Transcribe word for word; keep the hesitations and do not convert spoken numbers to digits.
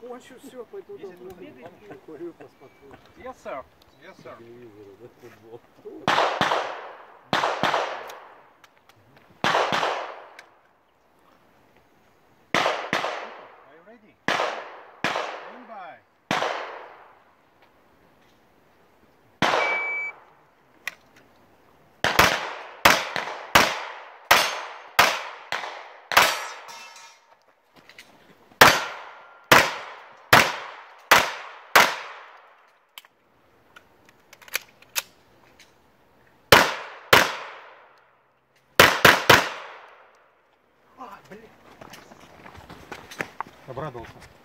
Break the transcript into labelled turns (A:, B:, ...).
A: закончу, все, пойду домой. Покурю, посмотрю.
B: Yes, sir. Yes, sir.
A: Телевизор, да, футбол.
B: Are you ready? Stand by.
A: А, блин.
B: Обрадовался.